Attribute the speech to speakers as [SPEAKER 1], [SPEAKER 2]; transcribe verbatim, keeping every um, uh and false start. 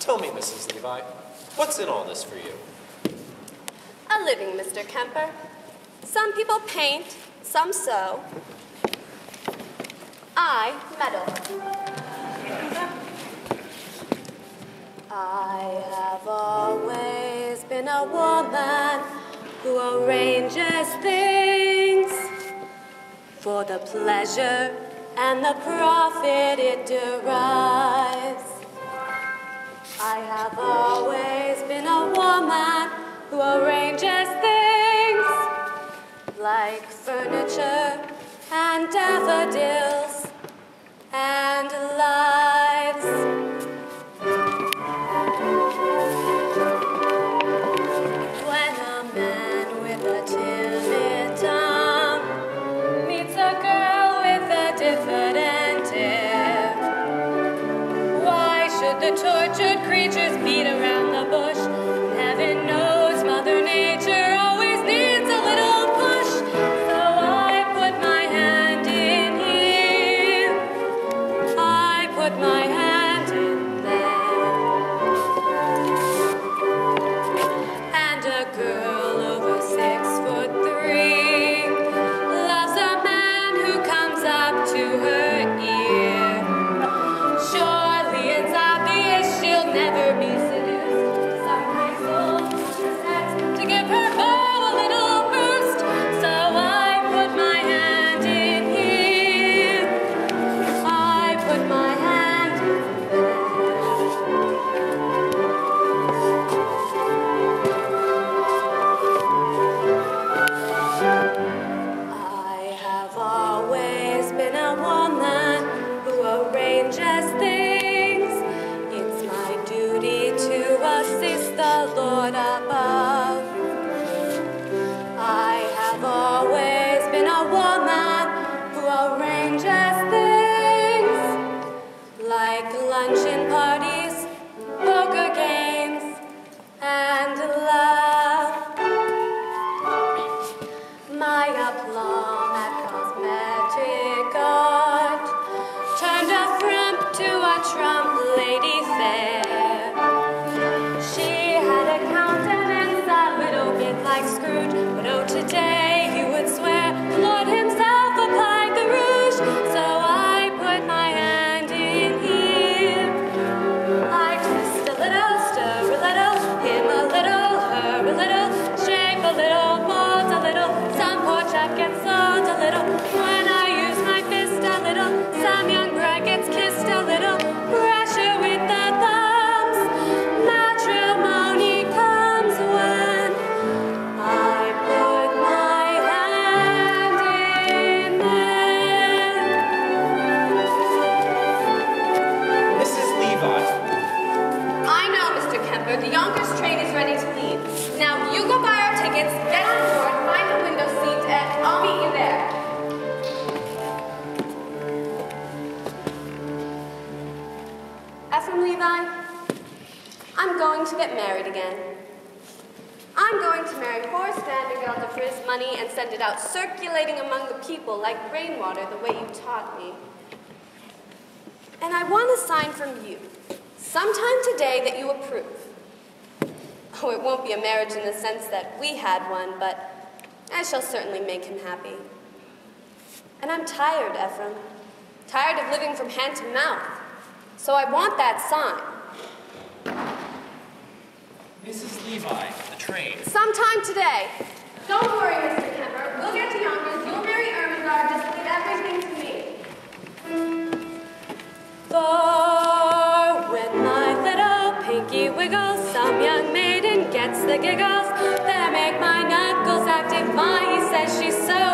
[SPEAKER 1] Tell me, Missus Levi, what's in all this for you?
[SPEAKER 2] A living, Mister Kemper. Some people paint, some sew. I meddle. I have always been a woman who arranges things for the pleasure and the profit it derives. I have always been a woman who arranges things like furniture and daffodils and lives. When a man with a timid tongue meets a girl with a diffident air, why should the tortured creatures beat around the bush? Heaven knows Mother Nature always needs a little push. So I put my hand in here, I put my hand in there. And a girl over six foot three loves a man who comes up to her ear. Surely it's obvious she'll never be seduced. Some high soul has to give her bow a little boost. So I put my hand in here, I put my hand in there. I have always been a woman who arranges things. It's my duty to assist the Lord above. I have always been a woman who arranges things like luncheon parties, poker games, and love. My aplomb at cosmetic art turned a frump to a trump lady fair. She had a countenance a little bit like Scrooge, but oh, today you would swear the Lord himself applied the rouge. So I put my hand in here, I twist a little, stir a little, him a little, her a little, shape a little, mold a little, some poor chap gets sold a little. When I use my fist a little, some young bride gets kissed a little. Pressure with the thumbs, matrimony comes when I put my hand in there.
[SPEAKER 1] Missus Levi,
[SPEAKER 2] I know, Mister Kemper, the Yonkers train is ready to leave. Now you go buy our tickets, get on board, find a window seat, and I'll meet you there. Ephraim Levi, I'm going to get married again. I'm going to marry Horace Vandergelder for his money and send it out circulating among the people like rainwater the way you taught me. And I want a sign from you, sometime today, that you approve. Oh, it won't be a marriage in the sense that we had one, but I shall certainly make him happy. And I'm tired, Ephraim. Tired of living from hand to mouth. So I want that sign.
[SPEAKER 1] Missus Levi, the train.
[SPEAKER 2] Sometime today. Don't worry, Mister Kemper. We'll get to Yonkers. You'll marry Ermengarde. Just leave everything to me. For when my little pinky wiggles, some young maiden gets the giggles. They make my knuckles active. Ma, he says she's so